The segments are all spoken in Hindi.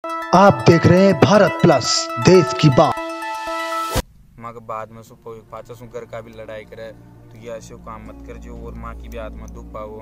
आप देख रहे हैं भारत प्लस, देश की बात। माँ के बाद में सुपो पाचा सुकर का भी लड़ाई करे तो ये ऐसे काम मत कर जो और माँ की भी आत्मा दुख पाओ।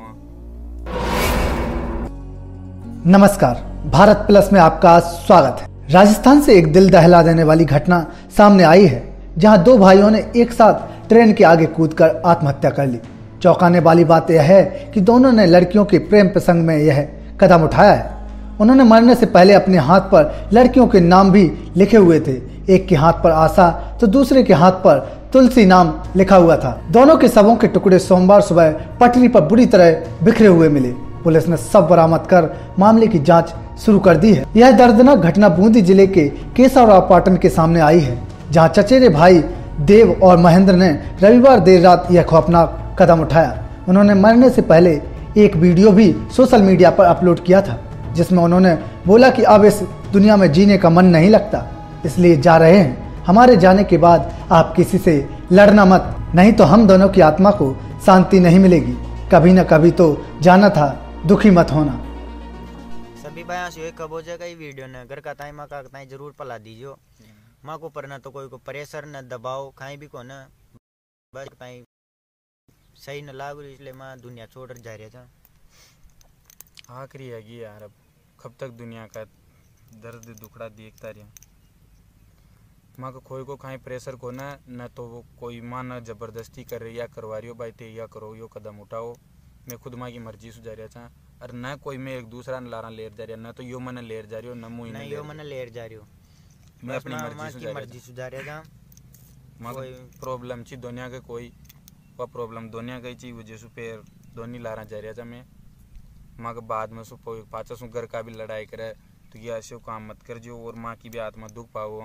नमस्कार, भारत प्लस में आपका स्वागत है। राजस्थान से एक दिल दहला देने वाली घटना सामने आई है, जहां दो भाइयों ने एक साथ ट्रेन के आगे कूदकर आत्महत्या कर ली। चौंकाने वाली बात यह है कि दोनों ने लड़कियों के प्रेम प्रसंग में यह कदम उठाया है। उन्होंने मरने से पहले अपने हाथ पर लड़कियों के नाम भी लिखे हुए थे। एक के हाथ पर आशा तो दूसरे के हाथ पर तुलसी नाम लिखा हुआ था। दोनों के शवों के टुकड़े सोमवार सुबह पटरी पर बुरी तरह बिखरे हुए मिले। पुलिस ने सब बरामद कर मामले की जांच शुरू कर दी है। यह दर्दनाक घटना बूंदी जिले के केशवराव पाटन के सामने आई है, जहां चचेरे भाई देव और महेंद्र ने रविवार देर रात यह खौफनाक कदम उठाया। उन्होंने मरने से पहले एक वीडियो भी सोशल मीडिया पर अपलोड किया था, जिसमें उन्होंने बोला कि अब इस दुनिया में जीने का मन नहीं लगता, इसलिए जा रहे हैं। हमारे जाने के बाद आप किसी से लड़ना मत, नहीं तो हम दोनों की आत्मा को शांति नहीं मिलेगी। कभी न कभी तो जाना था, दुखी मत होना। सभी भाई से कब हो जाएगा ये वीडियो ने घर का ताई माँ का ताई जरूर पला दीजियो। माँ को पर न तो कोई को प्रेशर न दबाओ खाई भी को न बस ताई सही न लागू, इसलिए माँ दुनिया छोड़ जा रही था। आखिरी है कि यार अब कब तक दुनिया का दर्द दुखड़ा देखता रहा। माँ को कोई को खाई प्रेशर को न तो वो कोई माँ न जबरदस्ती कर रही या करवा रही हो भाई ते या करो यो कदम उठाओ। मैं खुद माँ की मर्जी से जा रहा था और न कोई मैं एक दूसरा लारा लेर जा रहा, न तो यो मन लेर जा रही हो न मुँह नहीं यो मन लेर जा रही हो। मैं अपनी मर्जी से जा रहा था। माँ कोई प्रॉब्लम ची दुनिया के कोई वह प्रॉब्लम दुनिया गई ची वजह से फिर दोनों लारा जा रहा था। मैं माँ के बाद में सुपो पाचा सु घर का भी लड़ाई करे तो ये ऐसे काम मत कर जो और माँ की भी आत्मा दुख पाओ।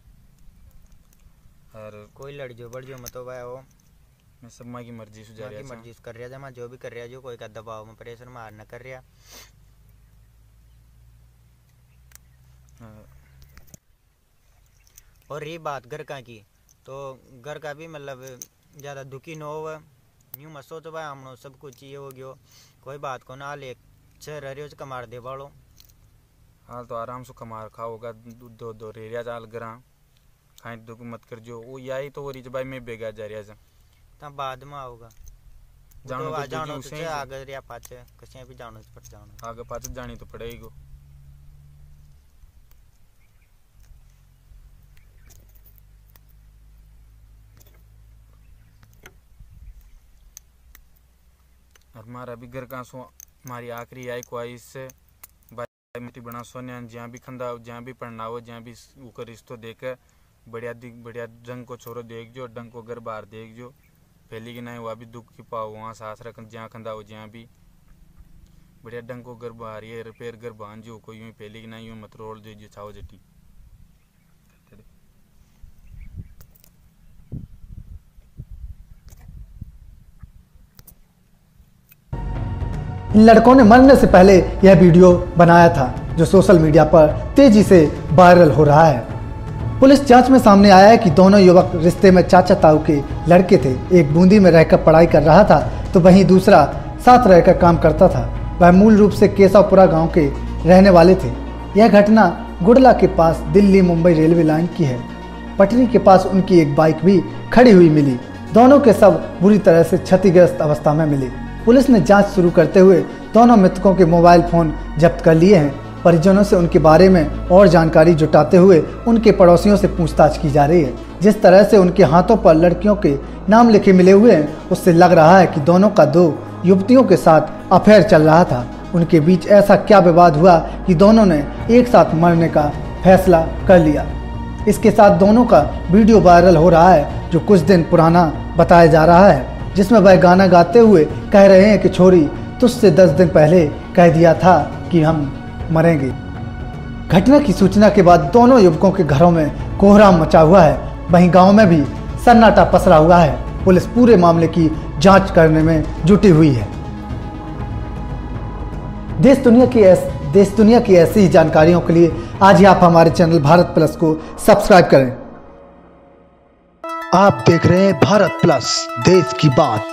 और कोई लड़ जो बढ़ जो मत हो भाई हो। मैं सब माँ की मर्जी से जा रहा था। मर्जी कर रहा था। माँ जो भी कर रहा जो कोई का दबाव में प्रेशर मार न कर रहा। और ये बात घर का की तो घर का भी मतलब ज़्यादा दुखी न हो। यूँ मत सोचो भाई हम सब कुछ ये हो गयो, कोई बात को ना ले रहे कमार दे बाड़ो। हाल तो आराम से कमार खाओगा, दो दो रेरिया चाल गरा खाई दुख मत कर जो वो यही तो वरी भाई मैं बेगा जा रहा था। तब बाद में आओगा जानो तो जानो तो आगे या पाछे कहीं भी जानो पड़ जानो आगे पाछे जानी तो पड़ेगी। और हमारा भी घर का सो हमारी आखिरी आई ख्वाहिश से भाई मिट्टी बना सोने जहाँ भी खंदा हो, जहाँ भी पढ़ना हो, जहाँ भी ऊपर रिश्तो देकर बढ़िया जंग को छोरो देख जो डंग को घर बाहर देख जो पहली की नहीं वह भी दुख की पाओ वहाँ सास रख जहाँ खंदा हो, जहाँ भी बढ़िया डंग को घर बाहर ये रिपेयर घर बांध जो कोई यूँ पहली की नहीं यूँ मत रोल दे जो छाओ जटी। इन लड़कों ने मरने से पहले यह वीडियो बनाया था, जो सोशल मीडिया पर तेजी से वायरल हो रहा है। पुलिस जांच में सामने आया है कि दोनों युवक रिश्ते में चाचा ताऊ के लड़के थे। एक बूंदी में रहकर पढ़ाई कर रहा था तो वहीं दूसरा साथ रहकर काम करता था। वह मूल रूप से केशवपुरा गांव के रहने वाले थे। यह घटना गुड़ला के पास दिल्ली मुंबई रेलवे लाइन की है। पटरी के पास उनकी एक बाइक भी खड़ी हुई मिली। दोनों के शव बुरी तरह से क्षतिग्रस्त अवस्था में मिले। पुलिस ने जांच शुरू करते हुए दोनों मृतकों के मोबाइल फोन जब्त कर लिए हैं। परिजनों से उनके बारे में और जानकारी जुटाते हुए उनके पड़ोसियों से पूछताछ की जा रही है। जिस तरह से उनके हाथों पर लड़कियों के नाम लिखे मिले हुए हैं, उससे लग रहा है कि दोनों का दो युवतियों के साथ अफेयर चल रहा था। उनके बीच ऐसा क्या विवाद हुआ कि दोनों ने एक साथ मरने का फैसला कर लिया। इसके साथ दोनों का वीडियो वायरल हो रहा है, जो कुछ दिन पुराना बताया जा रहा है, जिसमें वह गाना गाते हुए कह रहे हैं कि छोरी तुझसे 10 दिन पहले कह दिया था कि हम मरेंगे। घटना की सूचना के बाद दोनों युवकों के घरों में कोहराम मचा हुआ है। वहीं गांव में भी सन्नाटा पसरा हुआ है। पुलिस पूरे मामले की जांच करने में जुटी हुई है। देश दुनिया की ऐसी ही जानकारियों के लिए आज ही आप हमारे चैनल भारत प्लस को सब्सक्राइब करें। आप देख रहे हैं भारत प्लस, देश की बात।